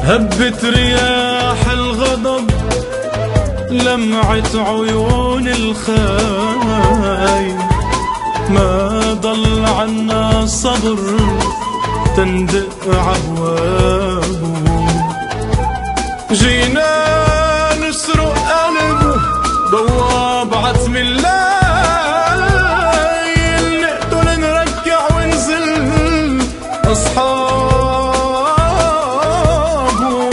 هبت رياح الغضب لمعت عيون الخاين، ما ضل عنا صبر تندق عبوابه. جينا نسرق قلب بواب عتم الليل، نقتل نركع ونزل أصحابه.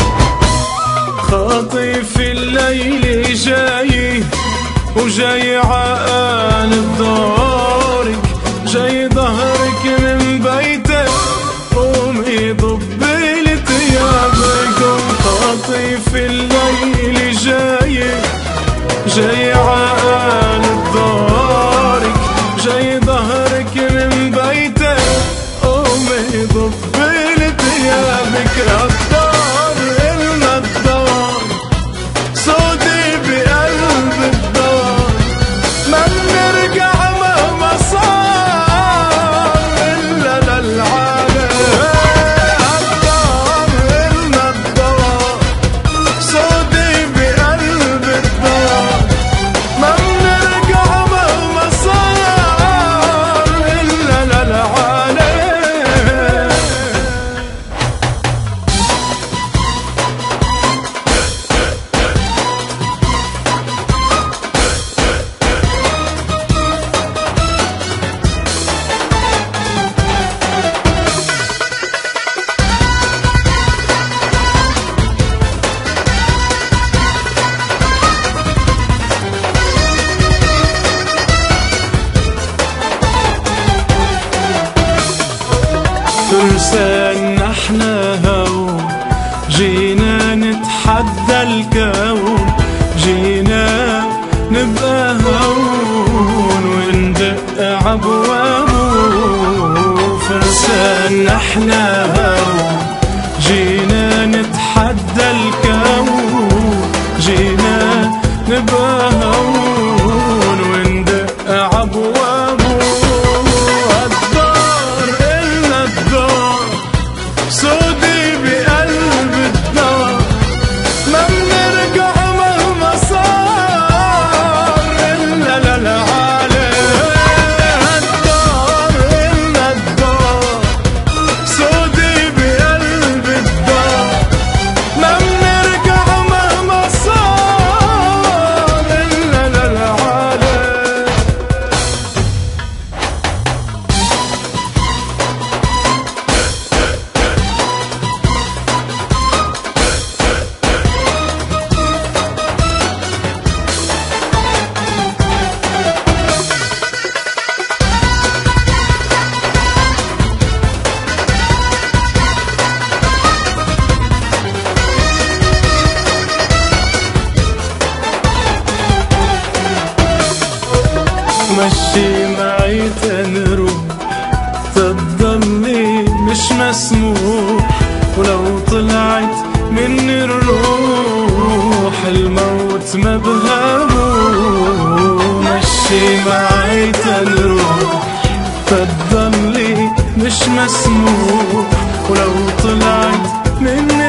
خاطف الليل جاي وجاي عقالب دارك، جاي ظهرك من بيتك قومي ضبي لي ثيابك. خاطف الليل جاي عقالب دارك، جاي ظهرك من بيتك قومي ضبي لي ثيابك. الدار إلنا الدار صوتي بقلب الدار، ما بنرجع مهما صار إلا للعالم. الدار إلنا الدار صوتي بقلب الدار، ما بنرجع مهما صار إلا للعالم. فرسان نحنا هون جينا نتحدى الكون، جينا نبقى هون وندق عبوابه. فرسان نحنا هون جينا نتحدى الكون، جينا نبقى هون وندق عبوابه. صوتي بقلب الدار، ما بنرجع مهما صار إلا للعالم. الدار إلنا الدار صوتي بقلب الدار، ما بنرجع مهما صار إلا للعالم. مشي معي تنروح تضلني مش مسموح، ولو طلعت من الروح الموت ما بهمه. مشي معي تنروح تضلني مش مسموح، ولو طلعت من